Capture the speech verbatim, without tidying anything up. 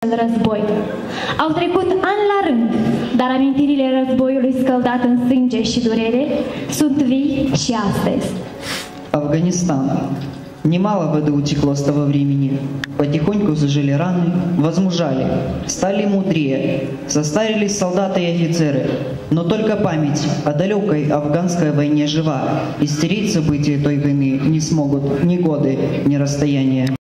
război. Au trecut ani la rând, dar amintirile războiului scăldat în sânge și durere sunt vii și astăzi. Афганистан. Немало воды утекло с того времени. Потихоньку зажили раны, возмужали, стали мудрее, состарились солдаты и офицеры. Но только память о далекой афганской войне жива, и стереть события той войны не смогут ни годы, ни расстояния.